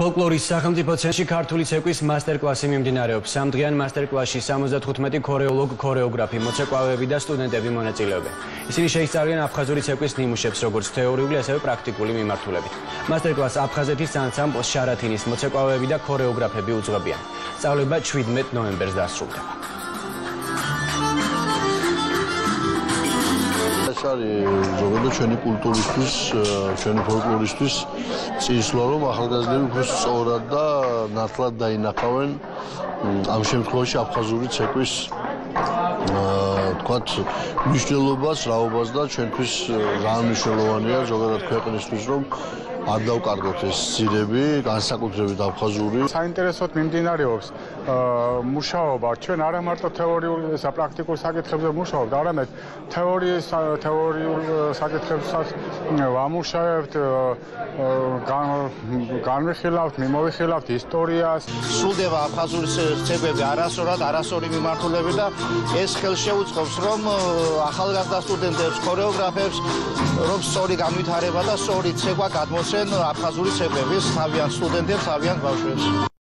Folkloris სახელმწიფო ცენტრში ქართული ცეკვის მასტერკლასი მიმდინარეობს. Სამდღიან მასტერკლასში 75 ქორეოლოგ-ქორეოგრაფი, მოცეკვავეები და სტუდენტები მონაწილეობენ. ისინი შეისწავლიან აფხაზური ცეკვის ნიმუშებს, როგორც თეორიული, ასევე პრაქტიკული მიმართულებით. მასტერკლასს აფხაზეთის ანსამბლ შარათინის მოცეკვავეები და ქორეოგრაფები უძღვებიან. სწავლება 17 ნოემბერს დასრულდება. ზოგადად ჩვენი კულტურისთვის, ჩვენი ფოლკლორისთვის წინსვლა რომ ახალგაზრდები უფრო სწორად და ნათლად დაინახავენ ამ შემთხვევაში აფხაზური ცეკვის თქვათ მნიშვნელობას, რაობას და ჩვენთვის რა მნიშვნელოვანია ზოგადად ქვეყნისთვის რომ არ დავკარგოთ ეს ძირები, განსაკუთრებით აფხაზური. საინტერესოდ მიმდინარეობს მუშაობა. ჩვენ არა მარტო თეორიულ და პრაქტიკულ საკითხებზე ვმუშაობთ, არამედ თეორიულ საკითხებსაც ვამუშავებთ, განვიხილავთ, მიმოვიხილავთ ისტორიას. სრულდება აფხაზური ცეკვები არასწორი მიმართულებით და ეს ხელშეუწყობს რომ ახალგაზრდა სტუდენტებს, ქორეოგრაფებს რომ სწორი განვითარება და სწორი ცეკვა გადმოსცენ აფხაზური ცეკვების თავიანთ სტუდენტებს, თავიანთ ბავშვებს.